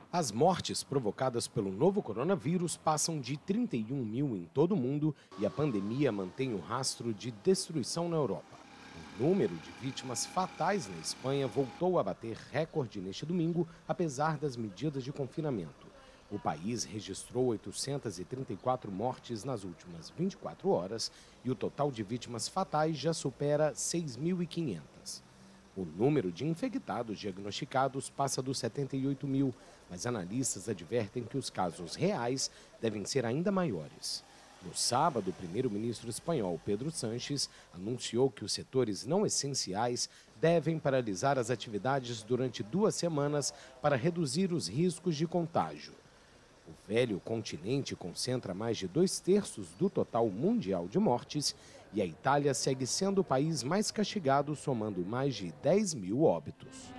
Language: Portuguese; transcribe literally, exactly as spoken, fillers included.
As mortes provocadas pelo novo coronavírus passam de trinta e um mil em todo o mundo e a pandemia mantém o rastro de destruição na Europa. O número de vítimas fatais na Espanha voltou a bater recorde neste domingo, apesar das medidas de confinamento. O país registrou oitocentas e trinta e quatro mortes nas últimas vinte e quatro horas e o total de vítimas fatais já supera seis mil e quinhentas. O número de infectados diagnosticados passa dos setenta e oito mil, mas analistas advertem que os casos reais devem ser ainda maiores. No sábado, o primeiro-ministro espanhol Pedro Sánchez anunciou que os setores não essenciais devem paralisar as atividades durante duas semanas para reduzir os riscos de contágio. O velho continente concentra mais de dois terços do total mundial de mortes e a Itália segue sendo o país mais castigado, somando mais de dez mil óbitos.